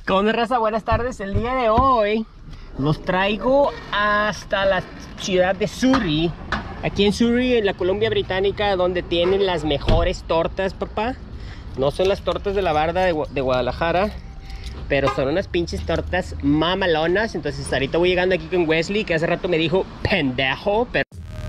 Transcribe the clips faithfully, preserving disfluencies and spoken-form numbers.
¿Cómo onda, raza? Buenas tardes. El día de hoy los traigo hasta la ciudad de Surrey. Aquí en Surrey, en la Columbia Británica, donde tienen las mejores tortas, papá. No son las tortas de la barda de, de Guadalajara, pero son unas pinches tortas mamalonas. Entonces ahorita voy llegando aquí con Wesley, que hace rato me dijo pendejo, pero...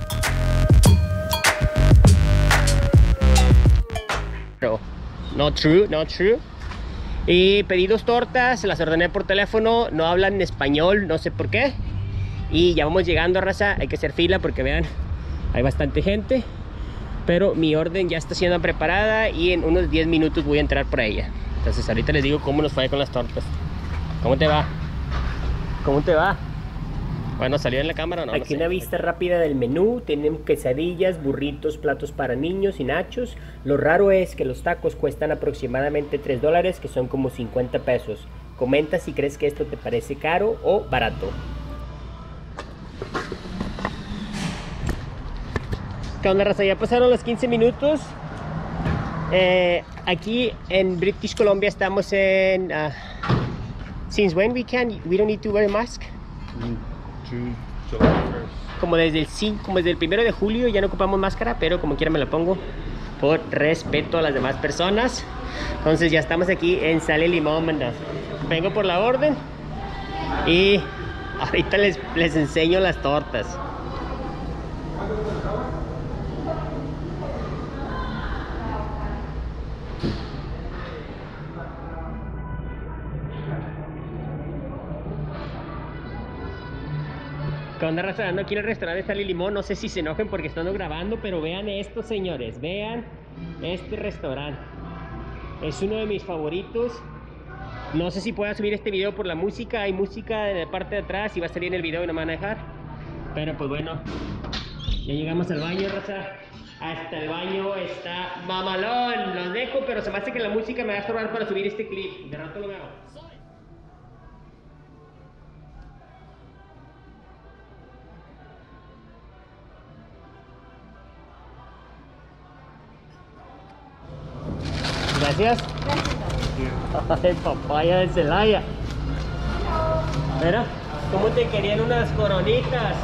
pero no true, no true. Y pedí dos tortas, las ordené por teléfono, no hablan español, no sé por qué. Y ya vamos llegando, raza, hay que hacer fila porque vean, hay bastante gente. Pero mi orden ya está siendo preparada y en unos diez minutos voy a entrar por ella. Entonces ahorita les digo cómo nos fue con las tortas. ¿Cómo te va? ¿Cómo te va? Bueno, ¿salió en la cámara o no? Aquí no sé. Una vista rápida del menú. Tienen quesadillas, burritos, platos para niños y nachos. Lo raro es que los tacos cuestan aproximadamente tres dólares, que son como cincuenta pesos. Comenta si crees que esto te parece caro o barato. ¿Qué onda, raza? Ya pasaron los quince minutos. Eh, aquí en British Columbia estamos en... Uh, since when we can, we don't need to wear a mask? June, July first. Como desde el cinco, como desde el primero de julio ya no ocupamos máscara, pero como quiera me la pongo por respeto a las demás personas. Entonces ya estamos aquí en Sal y Limón, manda. Vengo por la orden y ahorita les, les enseño las tortas. ¿Qué onda, raza? Ando aquí en el restaurante Sal y Limón. No sé si se enojen porque estando grabando, pero vean esto, señores. Vean este restaurante. Es uno de mis favoritos. No sé si pueda subir este video por la música. Hay música en la parte de atrás y va a salir en el video y no me van a dejar. Pero pues bueno, ya llegamos al baño, raza. Hasta el baño está mamalón. Los dejo, pero se me hace que la música me va a estorbar para subir este clip. De rato lo veo. Gracias. Ay, papaya de Celaya. Mira, ¿cómo te querían unas coronitas?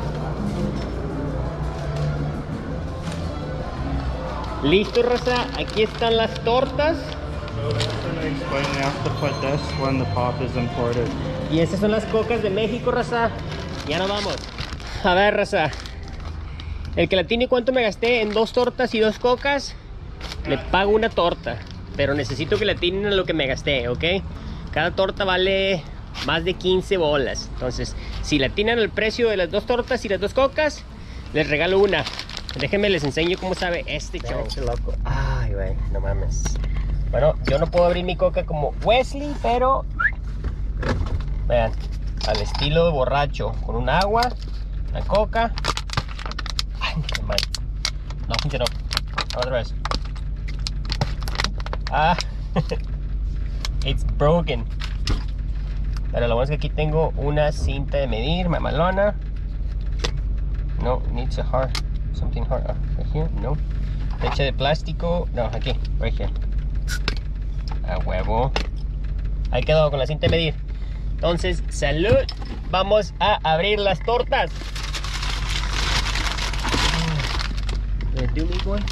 Listo, raza, aquí están las tortas. Y esas son las cocas de México, raza. Ya nos vamos. A ver, raza, el que la tiene, ¿cuánto me gasté en dos tortas y dos cocas? Le pago una torta, pero necesito que la tienen a lo que me gasté, ¿ok? Cada torta vale más de quince bolas. Entonces, si la tienen al precio de las dos tortas y las dos cocas, les regalo una. Déjenme les enseño cómo sabe este show. Loco. Ay, güey, no mames. Bueno, yo no puedo abrir mi coca como Wesley, pero... vean, al estilo borracho. Con un agua, la coca. Ay, qué mal. No funcionó. Otra vez. Ah, it's broken. Pero lo bueno es que aquí tengo una cinta de medir, mamalona. No, needs a hard, something hard. Ah, right here, no. Hecha de plástico, no, aquí, right here. A huevo. Ahí quedó con la cinta de medir. Entonces, salud. Vamos a abrir las tortas. Let's do me one.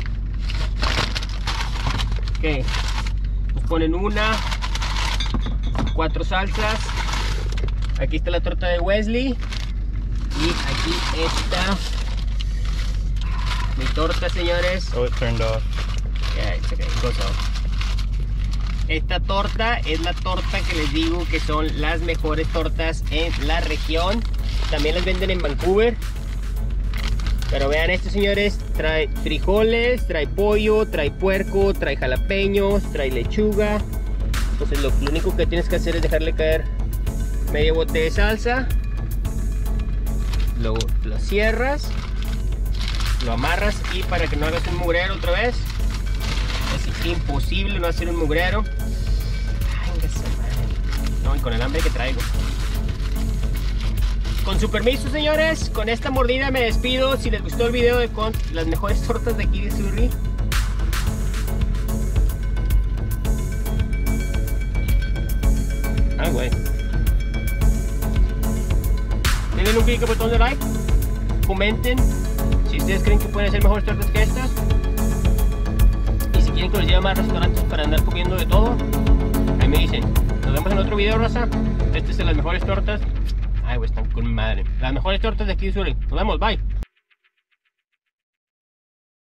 Ok, nos ponen una, cuatro salsas. Aquí está la torta de Wesley. Y aquí está mi torta, señores. Oh, it turned off. Yeah, it's okay, it goes off. Esta torta es la torta que les digo que son las mejores tortas en la región. También las venden en Vancouver. Pero vean esto, señores, trae frijoles, trae pollo, trae puerco, trae jalapeños, trae lechuga. Entonces lo, lo único que tienes que hacer es dejarle caer medio bote de salsa. Luego lo cierras, lo amarras y para que no hagas un mugrero otra vez. Es imposible no hacer un mugrero. Ay, qué se madre. No, y con el hambre que traigo. Con su permiso, señores, con esta mordida me despido. Si les gustó el video de con las mejores tortas de aquí de Surrey, Ay, güey. Denle un clic al botón de like. Comenten si ustedes creen que pueden hacer mejores tortas que estas. Y si quieren que los lleve a más restaurantes para andar comiendo de todo, ahí me dicen. Nos vemos en otro video, raza. Estas son las mejores tortas. Ay, güey, están con madre. Las mejores tortas de aquí de Suri. Nos vemos, bye.